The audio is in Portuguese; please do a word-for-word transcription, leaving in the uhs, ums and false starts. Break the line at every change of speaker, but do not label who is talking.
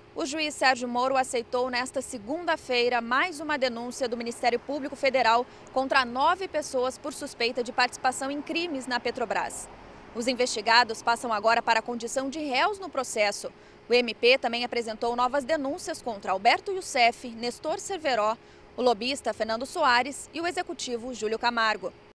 O juiz Sérgio Moro aceitou nesta segunda-feira mais uma denúncia do Ministério Público Federal contra nove pessoas por suspeita de participação em crimes na Petrobras. Os investigados passam agora para a condição de réus no processo. O M P também apresentou novas denúncias contra Alberto Youssef, Nestor Cerveró, o lobista Fernando Soares e o executivo Júlio Camargo.